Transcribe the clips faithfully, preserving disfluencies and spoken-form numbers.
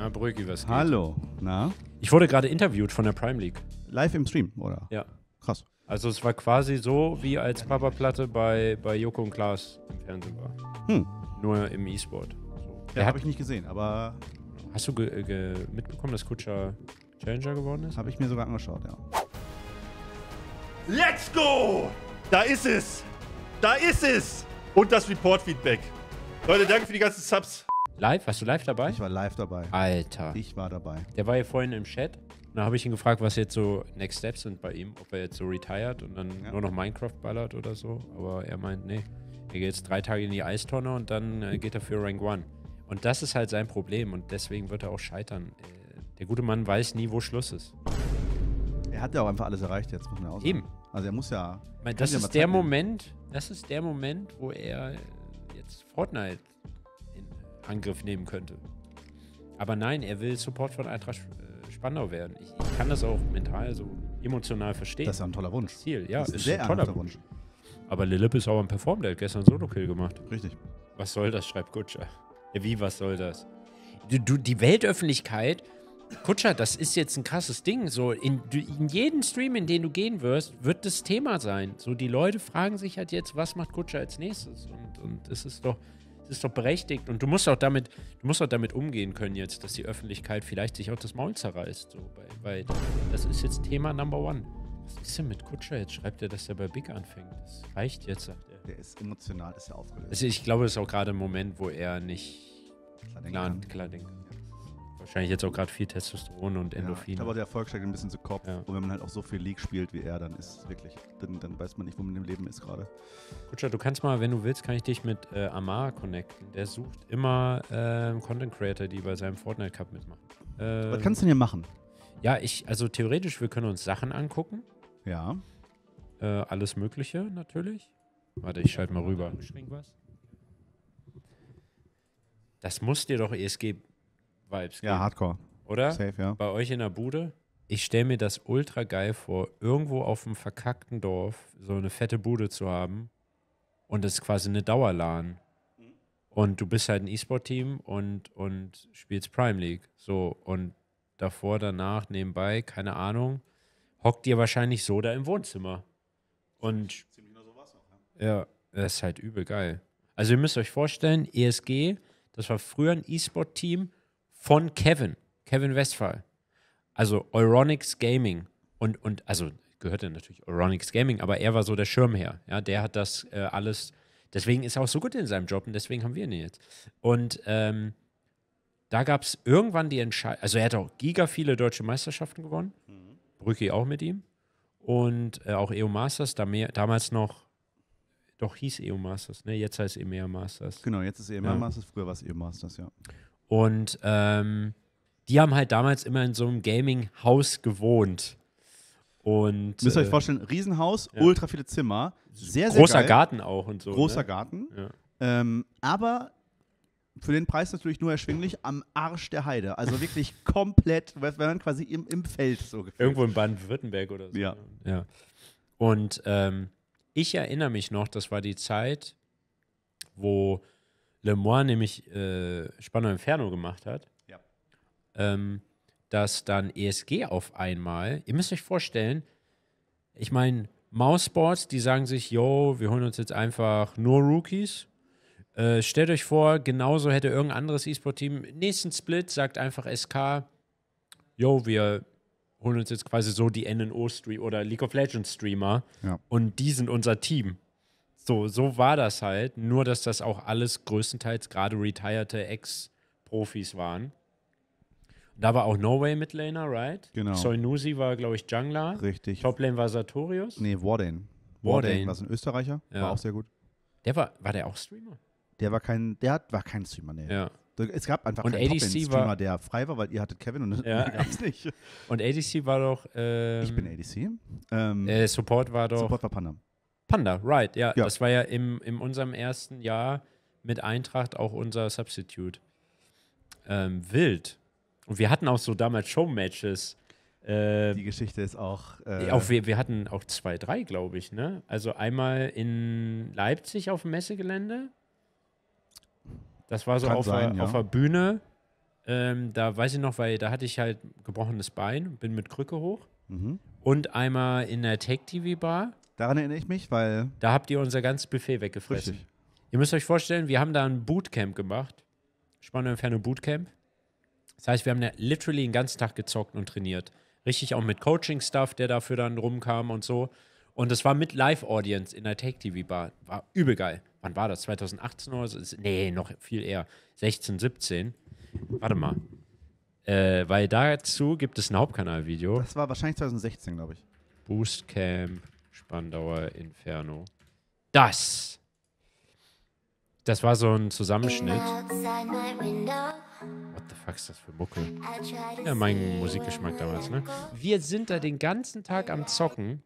Na, Brüggi, was geht? Hallo, na? Ich wurde gerade interviewt von der Prime League. Live im Stream, oder? Ja. Krass. Also es war quasi so, wie als Papa Platte bei, bei Joko und Klaas im Fernsehen war. Hm. Nur im E-Sport. So. Ja, habe ich nicht gesehen, aber Hast du ge ge mitbekommen, dass Kutscher Challenger geworden ist? habe ich mir sogar angeschaut, ja. Let's go! Da ist es! Da ist es! Und das Report-Feedback. Leute, danke für die ganzen Subs. Live? Warst du live dabei? Ich war live dabei. Alter. Ich war dabei. Der war ja vorhin im Chat. Und da habe ich ihn gefragt, was jetzt so Next Steps sind bei ihm. Ob er jetzt so retired und dann Ja. nur noch Minecraft ballert oder so. Aber er meint, nee. Er geht jetzt drei Tage in die Eistonne und dann äh, geht er für Rank One. Und das ist halt sein Problem und deswegen wird er auch scheitern. Äh, der gute Mann weiß nie, wo Schluss ist. Er hat ja auch einfach alles erreicht jetzt, muss man auch sagen. Eben. Also er muss ja... Ich meine, kann das ja mal ist der Zeit nehmen. Moment, das ist der Moment, wo er äh, jetzt Fortnite in Angriff nehmen könnte. Aber nein, er will Support von Eintracht äh, Spandau werden. Ich, ich kann das auch mental so emotional verstehen. Das ist ja ein toller Wunsch. Das Ziel, ja, Das ist ein ist sehr ein toller ernsthafter Wunsch. Wunsch. Aber Lillip ist auch am Perform, der hat gestern einen Solo-Kill gemacht. Richtig. Was soll das, schreibt Kutscher. Ja, wie, was soll das? Du, du, die Weltöffentlichkeit, Kutscher, das ist jetzt ein krasses Ding. So, in, du, in jedem Stream, in den du gehen wirst, wird das Thema sein. So, die Leute fragen sich halt jetzt, was macht Kutscher als nächstes? Und, und es ist doch, es ist doch berechtigt. Und du musst auch damit, du musst auch damit umgehen können jetzt, dass die Öffentlichkeit vielleicht sich auch das Maul zerreißt. So, weil, weil das ist jetzt Thema Number One. Was ist denn mit Kutscher? Jetzt schreibt er, dass er bei Big anfängt. Das reicht jetzt, sagt er. Der ist emotional, ist ja aufgelöst. Also ich glaube, es ist auch gerade ein Moment, wo er nicht Klar denken klar, kann. klar denkt. Wahrscheinlich jetzt auch gerade viel Testosteron und Ja, ich Endorphine. glaube, der Erfolg steigt ein bisschen zu Kopf. Ja. Und wenn man halt auch so viel League spielt wie er, dann ist es wirklich, dann, dann weiß man nicht, wo man im Leben ist gerade. Kutscher, du kannst mal, wenn du willst, kann ich dich mit äh, Amar connecten. Der sucht immer äh, Content Creator, die bei seinem Fortnite Cup mitmachen. Äh, Was kannst du denn hier machen? Ja, ich, also theoretisch, wir können uns Sachen angucken. Ja. Äh, alles Mögliche natürlich. Warte, ich schalte mal rüber. Das muss dir doch E S G-Vibes geben, Ja, Hardcore. oder? Safe, ja. Bei euch in der Bude. Ich stelle mir das ultra geil vor, irgendwo auf einem verkackten Dorf so eine fette Bude zu haben und das ist quasi eine Dauerlan. Und du bist halt ein E-Sport-Team und, und spielst Prime League. So, und davor, danach, nebenbei, keine Ahnung, hockt ihr wahrscheinlich so da im Wohnzimmer. Und ja, das ist halt übel geil. Also ihr müsst euch vorstellen, E S G, das war früher ein E-Sport-Team von Kevin, Kevin Westphal. Also Euronics Gaming. Und, und also gehörte natürlich Euronics Gaming, aber er war so der Schirmherr. Ja, der hat das äh, alles, deswegen ist er auch so gut in seinem Job und deswegen haben wir ihn jetzt. Und ähm, da gab es irgendwann die Entscheidung, also er hat auch giga viele deutsche Meisterschaften gewonnen. Mhm. Brücki auch mit ihm. Und äh, auch E O Masters, da mehr, damals noch, doch hieß E O Masters, ne? Jetzt heißt E M E A Masters. Genau, jetzt ist E M E A Ja. Masters, früher war es E M Masters, ja. Und ähm, die haben halt damals immer in so einem Gaming-Haus gewohnt. Und Müsst ihr euch äh, vorstellen, Riesenhaus, ja. ultra viele Zimmer, sehr, sehr großer geil. Garten auch und so. Großer ne? Garten. Ja. Ähm, aber für den Preis natürlich nur erschwinglich am Arsch der Heide. Also wirklich komplett, wir waren quasi im, im Feld so gefühlt. Irgendwo in Baden-Württemberg oder so. Ja. ja. Und ähm, ich erinnere mich noch, das war die Zeit, wo Le Mans nämlich äh, Spandau Inferno gemacht hat. Ja. Ähm, dass dann E S G auf einmal, ihr müsst euch vorstellen, ich meine, Mousesports, die sagen sich, yo, wir holen uns jetzt einfach nur Rookies. Äh, stellt euch vor, genauso hätte irgendein anderes E-Sport-Team nächsten Split, sagt einfach S K, yo, wir holen uns jetzt quasi so die N N O-Streamer oder League of Legends-Streamer Ja. und die sind unser Team. So, so war das halt, nur dass das auch alles größtenteils gerade retired Ex-Profis waren. Da war auch No Way Midlaner, right? Genau. Soinusi war, glaube ich, Jungler. Richtig. Toplane war Sartorius. Nee, Wardane. Wardane. Wardane war so ein Österreicher, Ja. war auch sehr gut. Der war, war der auch Streamer? Der war kein, der hat, war kein Streamer, nee. Ja. Es gab einfach Und keinen A D C Top-End-Streamer, war- der frei war, weil ihr hattet Kevin und Ja. den gab's nicht. Und A D C war doch. Ähm, Ich bin A D C. Ähm, Äh, Support war doch. Support war Panda. Panda, right, ja. Ja. Das war ja im, in unserem ersten Jahr mit Eintracht auch unser Substitute. Ähm, wild. Und wir hatten auch so damals Showmatches. Äh, Die Geschichte ist auch. Äh, auch wir, wir hatten auch zwei, drei, glaube ich, ne? Also einmal in Leipzig auf dem Messegelände. Das war so Kann auf, sein, der, ja. auf der Bühne. Ähm, da weiß ich noch, weil da hatte ich halt gebrochenes Bein, bin mit Krücke hoch. Mhm. Und einmal in der Take-T V-Bar. Daran erinnere ich mich, weil... Da habt ihr unser ganzes Buffet weggefressen. Richtig. Ihr müsst euch vorstellen, wir haben da ein Bootcamp gemacht. Spannende Inferno Bootcamp. Das heißt, wir haben da literally den ganzen Tag gezockt und trainiert. Richtig auch mit Coaching-Stuff, der dafür dann rumkam und so. Und das war mit Live-Audience in der Take-T V-Bar. War übel geil. Wann war das? zwanzig achtzehn oder so? Nee, noch viel eher. sechzehn, siebzehn. Warte mal. Äh, weil dazu gibt es ein Hauptkanalvideo. Das war wahrscheinlich zwanzig sechzehn, glaube ich. Boostcamp, Spandauer Inferno. Das. Das war so ein Zusammenschnitt. What the fuck ist das für Mucke? Ja, mein Musikgeschmack damals, ne? Wir sind da den ganzen Tag am Zocken.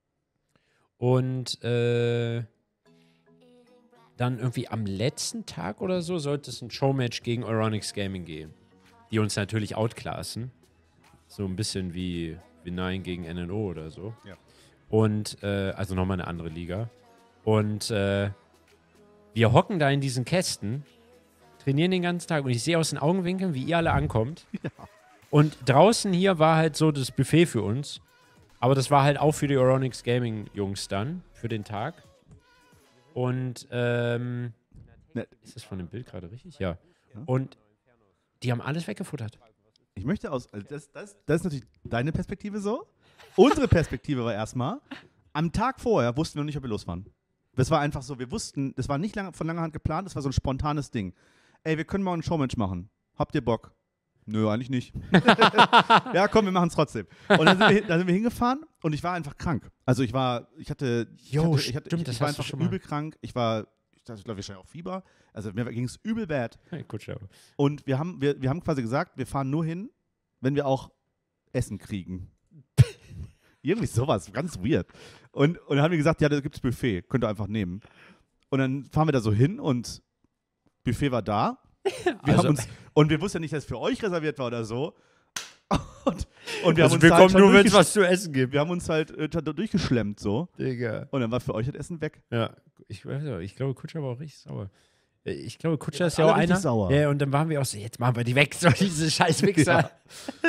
Und äh, dann irgendwie am letzten Tag oder so sollte es ein Showmatch gegen Euronics Gaming geben. Die uns natürlich outclassen. So ein bisschen wie V neun gegen N N O oder so. Ja. Und, äh, also nochmal eine andere Liga. Und äh, wir hocken da in diesen Kästen, trainieren den ganzen Tag und ich sehe aus den Augenwinkeln, wie ihr alle ankommt. Ja. Und draußen hier war halt so das Buffet für uns. Aber das war halt auch für die Euronics Gaming Jungs dann, für den Tag. Und, ähm, Ne. ist das von dem Bild gerade richtig? Ja. Ja. Und die haben alles weggefuttert. Ich möchte aus... Also das, das, das ist natürlich deine Perspektive so. Unsere Perspektive war erstmal, am Tag vorher wussten wir noch nicht, ob wir losfahren. Das war einfach so, wir wussten, das war nicht lange, von langer Hand geplant, das war so ein spontanes Ding. Ey, wir können mal ein Showmatch machen. Habt ihr Bock? Nö, eigentlich nicht. Ja, komm, wir machen es trotzdem. Und dann sind, wir, dann sind wir hingefahren und ich war einfach krank. Also ich war, ich hatte, ich, Jo, hatte, ich, hatte, stimmt, ich, das ich war hast du einfach schon mal. übel krank. Ich war, ich dachte, ich glaube, ich hatte auch Fieber. Also mir ging es übel bad. Hey, gut, schau. Und wir haben, wir, wir haben quasi gesagt, wir fahren nur hin, wenn wir auch Essen kriegen. Irgendwie sowas, ganz weird. Und, und dann haben wir gesagt, ja, da gibt's Buffet, könnt ihr einfach nehmen. Und dann fahren wir da so hin und Buffet war da. Wir Also- haben uns, und wir wussten ja nicht, dass es für euch reserviert war oder so. Und, und wir Also haben uns wir halt kommen schon nur, wenn es durchgesch- was zu essen gibt. Wir haben uns halt äh, da durchgeschlemmt so. Digga. Und dann war für euch das Essen weg. Ja, ich weiß ja, ich glaube, Kutscher war auch richtig sauer. Äh, Ich glaube, Kutscher Ja, ist ja auch alle richtig einer. sauer. Ja, und dann waren wir auch so, jetzt machen wir die weg, so diese scheiß Wichser. Ja.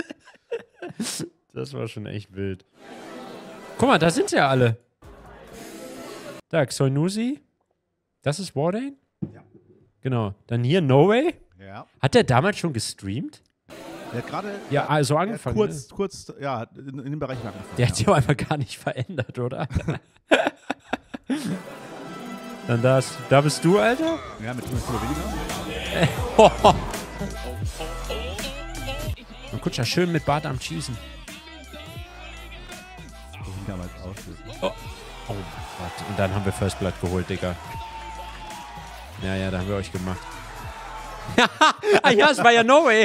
Das war schon echt wild. Guck mal, da sind sie ja alle. Da, Xoinusi. Das ist Wardane? Ja. Genau. Dann hier No Way. Ja. Hat der damals schon gestreamt? Der hat gerade Ja, also der hat angefangen. kurz, ne? kurz, ja, hat in, in dem Bereich angefangen. Der hat ja. sich auch einfach gar nicht verändert, oder? Dann das, da bist du, Alter? Ja, mit fünf Kilo weniger. Und Kutscher schön mit Bart am Cheesen. Ich bin damals aus. Oh. Oh mein Gott. Und dann haben wir First Blood geholt, Digga. Ja, ja, da haben wir euch gemacht. Ah ja, es war ja No Way.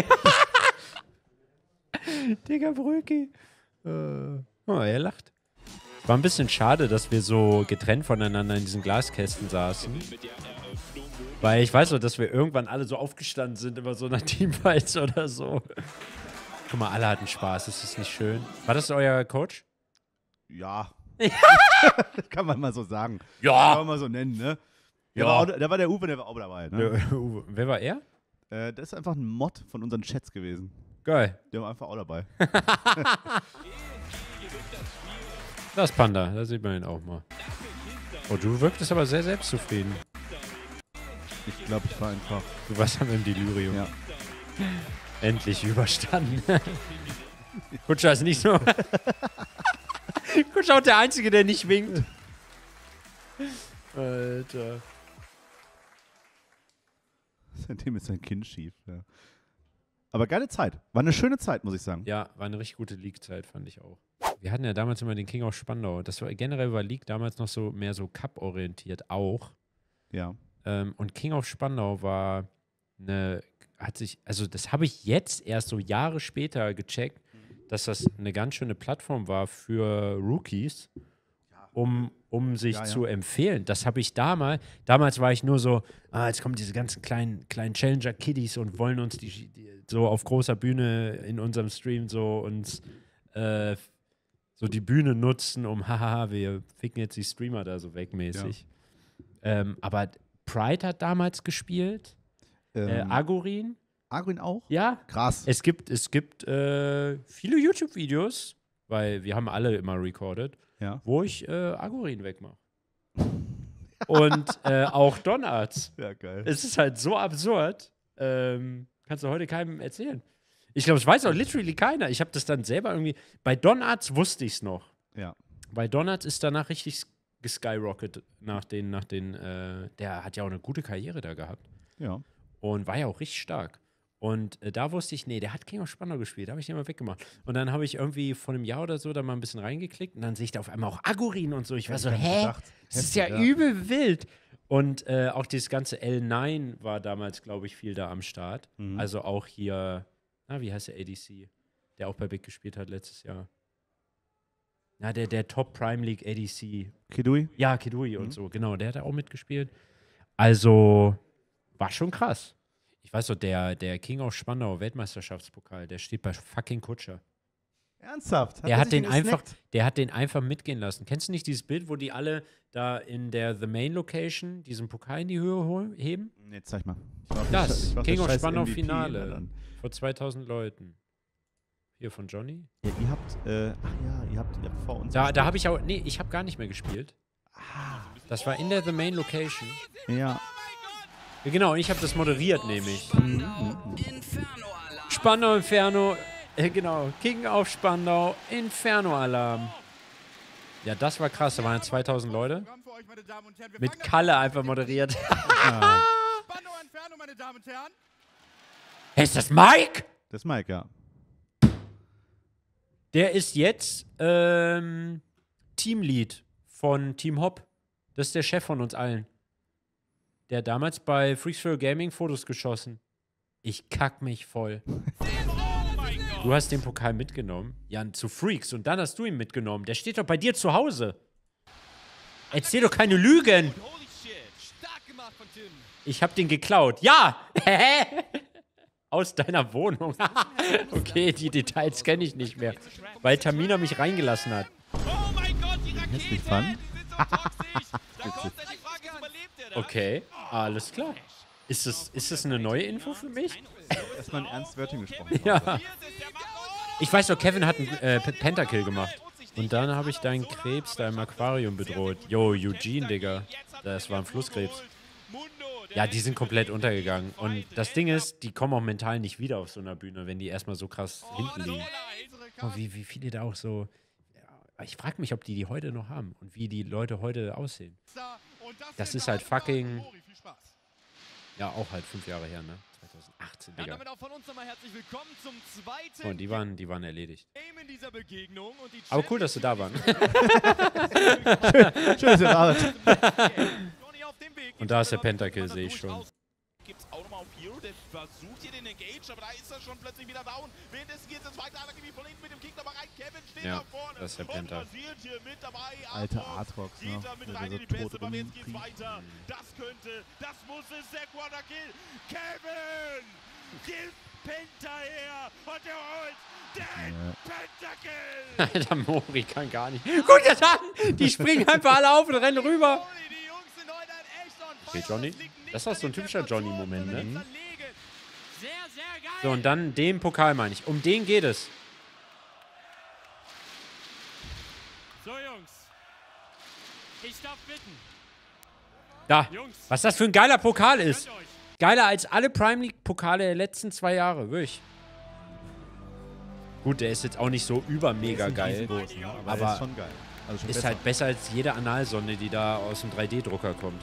Digga, Bröki. Äh. Oh, er lacht. War ein bisschen schade, dass wir so getrennt voneinander in diesen Glaskästen saßen. Weil ich weiß so, dass wir irgendwann alle so aufgestanden sind über so einer Teamfights oder so. Guck mal, alle hatten Spaß. Ist das nicht schön? War das euer Coach? Ja. Das kann man mal so sagen. Ja. Kann man mal so nennen, ne? Der, Ja. war, auch, der war der Uwe, der war auch dabei, ne? Ja, Uwe. Wer war er? Äh, das ist einfach ein Mod von unseren Chats gewesen. Geil. Der war einfach auch dabei. Das Panda, da sieht man ihn auch mal. Oh, du wirktest aber sehr selbstzufrieden. Ich glaube, ich war einfach. Du warst am im Delirium. Ja. Endlich überstanden. Kutscher ist nicht so. Kutscher ist der Einzige, der nicht winkt. Alter. Seitdem ist sein Kinn schief. Ja. Aber geile Zeit. War eine schöne Zeit, muss ich sagen. Ja, war eine richtig gute League-Zeit, fand ich auch. Wir hatten ja damals immer den King of Spandau. Das war generell war League damals noch so mehr so Cup-orientiert auch. Ja. Ähm, und King of Spandau war eine, hat sich, also das habe ich jetzt erst so Jahre später gecheckt, dass das eine ganz schöne Plattform war für Rookies, um, um sich Ja, ja. zu empfehlen. Das habe ich damals, damals war ich nur so, ah, jetzt kommen diese ganzen kleinen, kleinen Challenger-Kiddies und wollen uns die, die so auf großer Bühne in unserem Stream so uns äh, so die Bühne nutzen, um hahaha, wir ficken jetzt die Streamer da so wegmäßig. Ähm, aber Pride hat damals gespielt, äh, Ähm, Agorin Arguin auch? Ja. Krass. Es gibt, es gibt äh, viele YouTube-Videos, weil wir haben alle immer recorded, Ja. wo ich äh, Agurin wegmache. Und äh, auch Donards. Ja, geil. Es ist halt so absurd. Ähm, kannst du heute keinem erzählen. Ich glaube, es weiß auch literally keiner. Ich habe das dann selber irgendwie. Bei Donards wusste ich es noch. Ja. Bei Donards ist danach richtig geskyrocket nach den, nach den, äh, der hat ja auch eine gute Karriere da gehabt. Ja. Und war ja auch richtig stark. Und äh, da wusste ich, nee, der hat King of Spandau gespielt, da habe ich den mal weggemacht. Und dann habe ich irgendwie vor einem Jahr oder so da mal ein bisschen reingeklickt und dann sehe ich da auf einmal auch Agurin und so. Ich war so, hä? gedacht. Das ist Heftig, ja, ja. übel wild. Und äh, auch dieses ganze L neun war damals, glaube ich, viel da am Start. Mhm. Also auch hier, na, wie heißt der A D C, der auch bei Big gespielt hat letztes Jahr. Na, der, der Top Prime League A D C. Kidui? Ja, Kidui Mhm. und so, genau, der hat da auch mitgespielt. Also, war schon krass. Ich weiß doch, der, der King of Spandau Weltmeisterschaftspokal, der steht bei fucking Kutscher. Ernsthaft? Der hat sich den einfach, gesnackt? der hat den einfach mitgehen lassen. Kennst du nicht dieses Bild, wo die alle da in der The Main Location diesen Pokal in die Höhe hol- heben? Nee, zeig mal. Ich war auf Das, der Sch- ich war auf King der of scheiß Spandau M V P, Finale. na dann. Vor zweitausend Leuten. Hier von Johnny. Ja, ihr habt, äh, ach ja, ihr habt, ihr habt vor uns. Da, da gespielt. habe ich auch, nee, ich habe gar nicht mehr gespielt. Das war in der The Main Location. Ja. Ja, genau, und ich habe das moderiert nämlich. Inferno-Alarm. Spandau Inferno, äh, genau, King auf Spandau, Inferno-Alarm. Ja, das war krass, da waren zweitausend Leute. Mit Kalle einfach moderiert. ja. Spandau Inferno, meine Damen und Herren. Hey, ist das Mike? Das ist Mike, ja. Der ist jetzt ähm, Teamlead von Team Hop. Das ist der Chef von uns allen. Der hat damals bei Freaks for Gaming Fotos geschossen. Ich kack mich voll. Du hast den Pokal mitgenommen, Jan, zu Freaks und dann hast du ihn mitgenommen. Der steht doch bei dir zu Hause. Erzähl doch keine Lügen. Holy shit. Stark gemacht von Tim. Ich hab den geklaut. Ja! Hä? Aus deiner Wohnung. Okay, die Details kenne ich nicht mehr. Weil Tamina mich reingelassen hat. Oh mein Gott, die Hässlich Rakete. fand. Die sind so toxisch. Da kommt ja die Frage, überlebt der das? Okay, alles klar. Ist das, ist das eine neue Info für mich? Erstmal in Ernst Wörtchen gesprochen. Ja. Hier ist es, der Mann. Oh, Ich weiß doch, Kevin hat einen äh, P- Pentakill gemacht. Und dann habe ich deinen Krebs da im Aquarium bedroht. Yo, Eugene, Digga. Das war ein Flusskrebs. Ja, die sind komplett untergegangen. Und das Ding ist, die kommen auch mental nicht wieder auf so einer Bühne, wenn die erstmal so krass hinten liegen. Oh, wie, wie viele da auch so. Ja, ich frage mich, ob die die heute noch haben und wie die Leute heute aussehen. Das ist halt fucking. Ja, auch halt fünf Jahre her, ne? zweitausendachtzehn, Ja, Digga. damit auch von uns nochmal herzlich willkommen zum zweiten Und die waren, die waren erledigt. Game in dieser Begegnung. Und die Aber cool, dass du da waren. Schön, dass ihr da seid. Johnny auf dem Weg. Und da ist der Pentakill, sehe ich schon. Gibt's auch nochmal auf Hero, der versucht hier den Engage, aber da ist er schon plötzlich wieder down. Währenddessen geht es ins zweite Anarchie von links mit dem Kick nochmal rein. Kevin steht Ja, da vorne. das ist der Penta. Und rasiert hier mit dabei. Alter Atrox Atrox, ne? geht da mit Der rein so in die Peste, tot aber jetzt geht's rumkriegt. weiter. Das könnte, das muss es, der Quarter-Kill. Kevin! Gib Penta her! Und er holt den Pentakill! Alter, Mori kann gar nicht. Guck dir das an! Die springen einfach alle auf und rennen rüber. Johnny, die Jungs sind heute halt echt on fire. Okay, Johnny. Es liegt nicht Das war an so ein den typischer Temperaturen, Johnny-Moment, ne? sondern verlegen. Sehr, sehr geil. So, und dann den Pokal meine ich. Um den geht es. So, Jungs. Ich darf bitten. Da. Jungs. Was das für ein geiler Pokal ist. Gönnt euch. Geiler als alle Prime League-Pokale der letzten zwei Jahre. Wirklich. Gut, der ist jetzt auch nicht so über-mega geil. Groß, ne? Aber, Aber der ist schon geil. Also schon Ist besser. halt besser als jede Analsonde, die da aus dem drei D-Drucker kommt.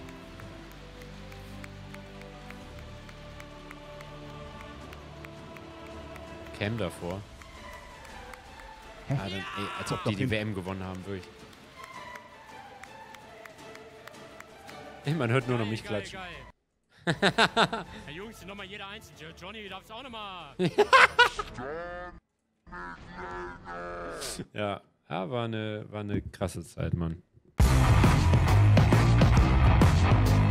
Cam davor. Ah, dann, ey, als ob Doch, die doch die hin. W M gewonnen haben, wirklich. Ey, man hört nur noch mich Geil, klatschen. geil, geil. Hey Jungs, nochmal jeder einzeln. Johnny, du darfst auch nochmal. Ja, ja war, eine, war eine krasse Zeit, Mann.